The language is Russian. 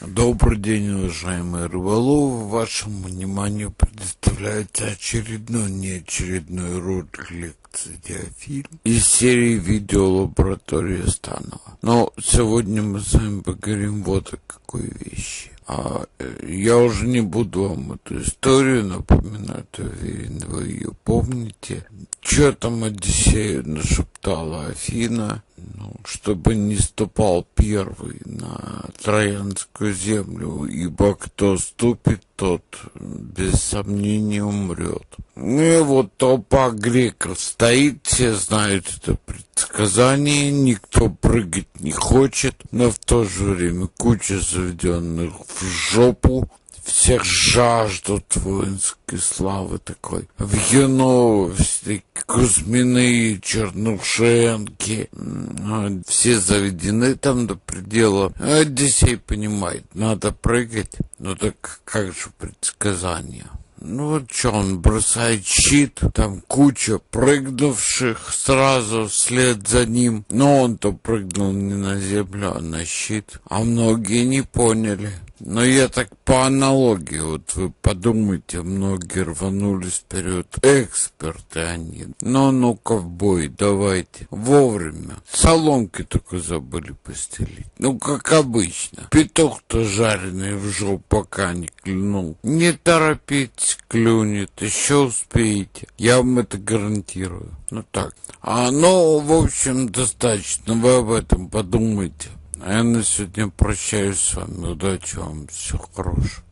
Добрый день, уважаемые рыболовы. Вашему вниманию предоставляется неочередной ролик лекции «Диафильм» из серии видео «Лаборатория Станова». Но сегодня мы с вами поговорим вот о какой вещи. Я уже не буду вам эту историю напоминать, уверен, вы ее помните. Что там Одиссею нашептала Афина, чтобы не ступал первый на Троянскую землю, ибо кто ступит, тот без сомнения умрет. И вот толпа греков стоит, все знают это предсказание, никто прыгать не хочет, но в то же время куча заведенных в жопу. Всех жаждут воинской славы такой. Вьюнов, Кузьмины, Чернушенки. Все заведены там до предела. Одиссей понимает, надо прыгать. Ну так как же предсказание? Ну вот что, он бросает щит, там куча прыгнувших сразу вслед за ним. Но он-то прыгнул не на землю, а на щит. А многие не поняли. Но я так по аналогии, вот вы подумайте, многие рванулись вперед, эксперты они. Ну-ка в бой, давайте, вовремя. Соломки только забыли постелить. Ну, как обычно. Петух-то жареный в жопу пока не клюнул. Не торопитесь, клюнет, еще успеете. Я вам это гарантирую. Ну так. В общем, достаточно, вы об этом подумайте. А я на сегодня прощаюсь с вами. Удачи вам, всего хорошего.